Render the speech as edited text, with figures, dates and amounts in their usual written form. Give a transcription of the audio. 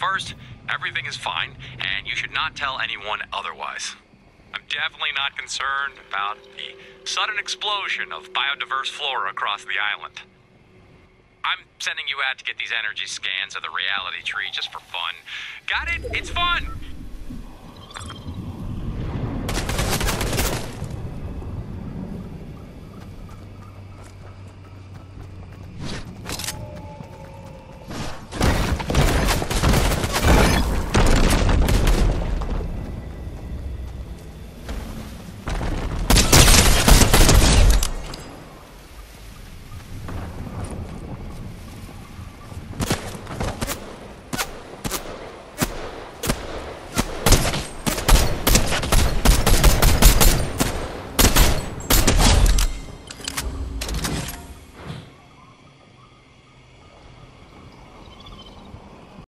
First, everything is fine, and you should not tell anyone otherwise. I'm definitely not concerned about the sudden explosion of biodiverse flora across the island. I'm sending you out to get these energy scans of the reality tree just for fun. Got it? It's fun!